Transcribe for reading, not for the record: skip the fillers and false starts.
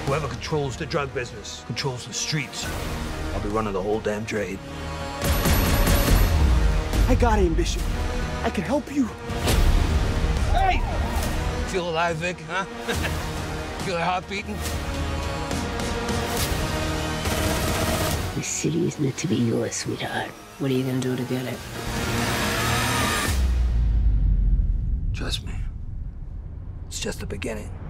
Whoever controls the drug business controls the streets. I'll be running the whole damn trade. I got ambition. I can help you. Hey! Feel alive, Vic, huh? Feel your heart beating? This city is meant to be yours, sweetheart. What are you gonna do to get it? Trust me. It's just the beginning.